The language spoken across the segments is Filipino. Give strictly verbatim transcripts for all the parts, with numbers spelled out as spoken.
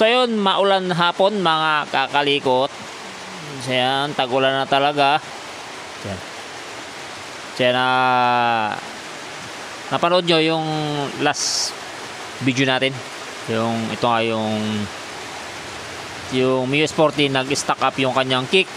So yun, maulan hapon mga kakalikot. So yan, tag-ulan na talaga. Yan. So yan, uh, napanood nyo yung last video natin. Yung ito nga yung yung Mio Sporty nag-stack up yung kanyang kick.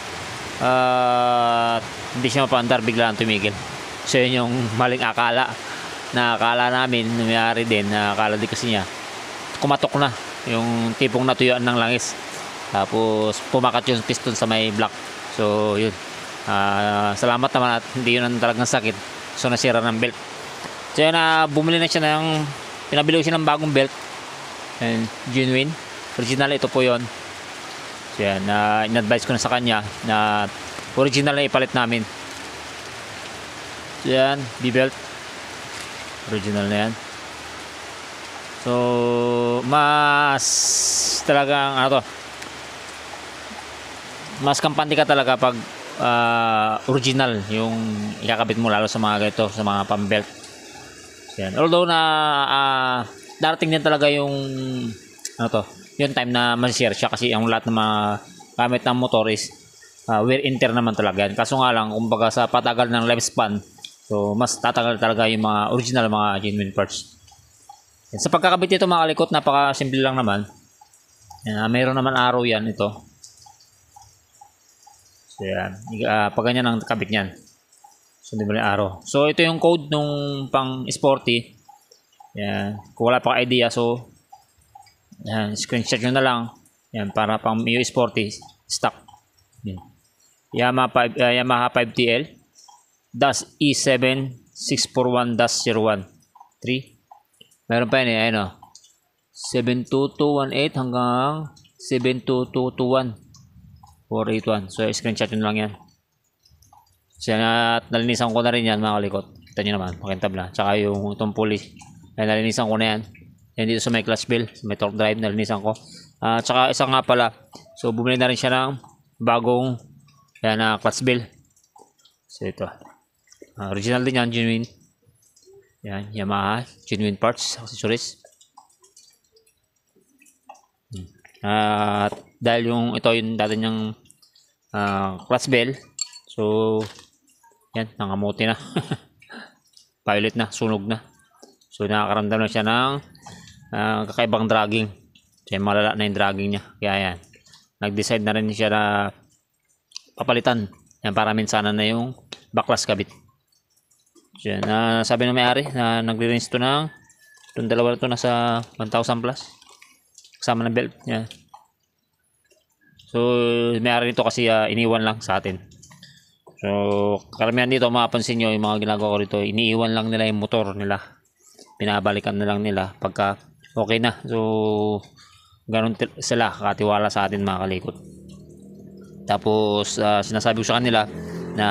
Uh, hindi siya mapaandar, bigla ang tumigil. So yun yung maling akala na akala namin nangyari din, na akala din kasi niya kumatok na yung tipong natuyuan ng langis, tapos pumakat yung piston sa may block. So yun, uh, salamat naman at hindi yun ang talagang sakit. So nasira ng belt. So yun, uh, bumili na siya ng pinabili siya ng bagong belt, and genuine original ito po yon. So yan, uh, in-advise ko na sa kanya na original na ipalit namin. So yan, B-belt original na yan. So mas talagang ano to, mas kampante ka talaga pag uh, original yung ikakabit mo, lalo sa mga ganito, sa mga pambelt. So yan, although na uh, darating din talaga yung ano to, yung time na masishare siya, kasi ang lahat ng mga gamit ng motor is uh, wear and tear naman talaga yan. Kaso nga lang, kumbaga sa patagal ng lifespan, so mas tatagal talaga yung mga original, mga genuine parts. Yan. Sa pagkakabit nito mga kalikot, napaka simple lang naman. Yan, mayroon naman arrow yan ito. So yan, uh, pag ganyan ang kabit niyan, so di ba yung arrow. So ito yung code nung pang sporty. Yan, kung wala pa idea, so yan, screenshot nyo na lang. Yan, para pang Mio Sporty stock. Yan. Yamaha, five, uh, Yamaha five T L dash E seven six four one dash zero one three. Meron pa yan eh, ayun o, seven two two one eight hanggang seven two two two one four eight one. So screenshot nyo lang yan. So yan, at nalinisan ko na rin yan mga kalikot. Kita nyo naman, makintab na. Tsaka yung itong pulley, ay nalinisan ko na yan. Yan dito sa may clutch bell, sa may torque drive, nalinisan ko. Uh, tsaka isa nga pala, so bumili na rin siya ng bagong yan na uh, clutch bell. So ito, uh, original din yan, genuine. Yan, Yamaha, genuine parts, accessories. At uh, dahil yung ito yung dati niyang uh, clutch bell, so yan, nangamuti na. Pilot na, sunog na. So nakakaramdam na siya ng uh, kakaibang dragging. Kaya malala na yung dragging niya. Kaya yan, nag-decide na rin siya na papalitan yan, para minsanan na yung backlash kabit. So yan, uh, sabi ng may-ari na nagre-range to ng itong dalawa na to nasa one thousand plus kasama ng belt. Yan. So may-ari nito kasi uh, iniwan lang sa atin. So karamihan dito, mapapansin nyo yung mga ginagawa ko rito, iniiwan lang nila yung motor nila, pinabalikan na lang nila pagka okay na. So ganun sila katiwala sa atin mga kalikot. Tapos uh, sinasabi ko sa kanila na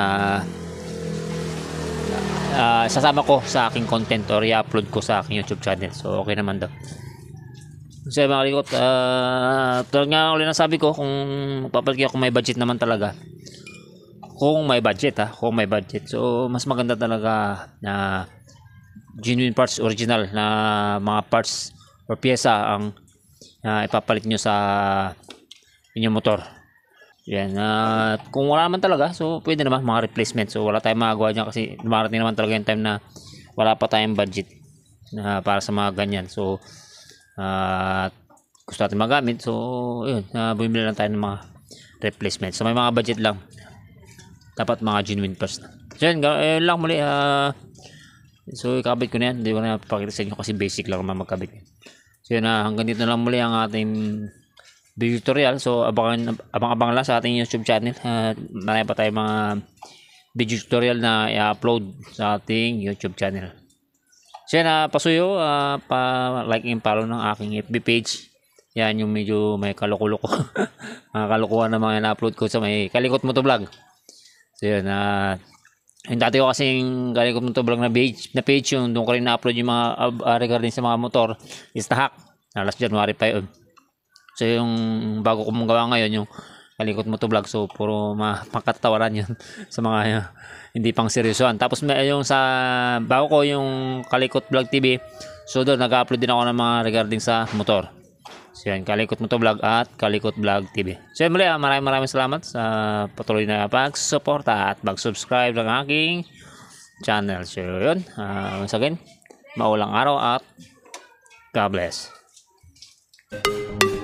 uh, sasama ko sa aking content or i-upload ko sa aking YouTube channel. So okay naman daw. So mga kalikot, uh, tulad nga ulit na sabi ko, kung magpapaligya kung may budget naman talaga, kung may budget ha, kung may budget, so mas maganda talaga na genuine parts, original na mga parts or pyesa ang uh, ipapalit nyo sa inyong motor. Yan, uh, kung wala naman talaga, so pwede naman mga replacement. So wala tayong magagawa dyan kasi dumarating naman talaga yung time na wala pa tayong budget na uh, para sa mga ganyan. So uh, gusto natin magamit, so yun, uh, bumili lang tayo ng mga replacement. So may mga budget lang, dapat mga genuine parts na. So yun, yun lang muli. uh, So ikabit ko na yan, hindi ko na pakita sa inyo kasi basic lang naman magkabit. So yun, uh, hanggang dito na lang muli ang ating video tutorial. So abangan, abang-abang lang sa ating YouTube channel. uh, Marami pa tayong mga video tutorial na i-upload sa ating YouTube channel. So yan, uh, pasuyo, uh, pa like and follow ng aking F B page. Yan yung medyo may kalukuloko mga kalukuhan na mga na-upload ko sa may Kalikot Moto Vlog. So yun, uh, yung dati ko kasing Kalikot Moto Vlog na page, na page yung doon ko rin na-upload yung mga uh, regarding sa mga motor is tahak na last January pa yun. So yung bago ko mong gawa ngayon yung Kalikot Moto Vlog, so puro makatawaran yun sa mga uh, hindi pang seryosoan. Tapos may yung sa bago ko yung Kalikot Vlog T V, so doon nag-upload din ako ng mga regarding sa motor. So yan, Kalikot Moto Vlog at Kalikot Vlog T V. So yan muli, ah, maraming maraming salamat sa patuloy na pag-suporta at mag-subscribe ng aking channel. So yun, uh, once again, maulang araw at God bless.